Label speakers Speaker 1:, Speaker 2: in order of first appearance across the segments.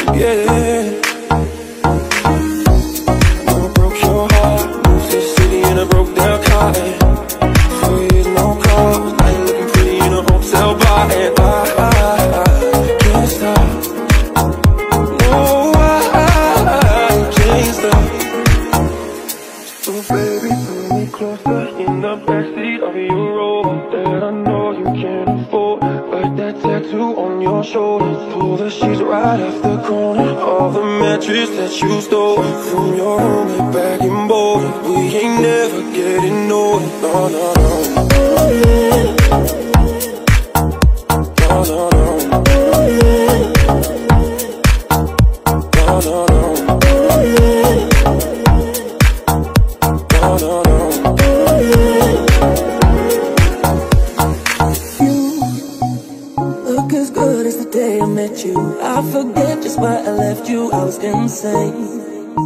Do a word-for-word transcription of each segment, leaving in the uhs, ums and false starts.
Speaker 1: yeah. I broke your heart, moved to the city in a broke down car. Four years no call, now you're looking pretty in a hotel bar. And I, I, I can't stop. No, I, I can't stop. So baby, pull me closer in the backseat of your Rover that I know you can't afford. Like that tattoo on your shoulder. Pull the sheets right off the corner of the mattress that you stole from your roommate back in Boulder. We ain't never getting older, no, no, no. No, no, no. No, no, no. No, no, no. Look as good as the day I met you. I forget just why I left you. I was insane.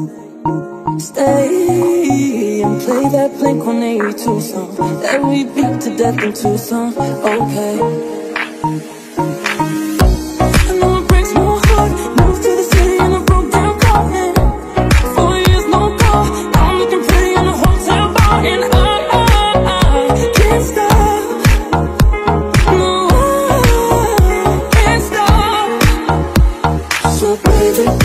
Speaker 1: Stay and play that Blink one eighty-two song that we beat to death in Tucson. Okay. I know it breaks my heart. Moved to the city in a broke down car. Four years no call. I'm looking pretty in a hotel bar, and I, I, I can't stop. No, I can't stop. So baby,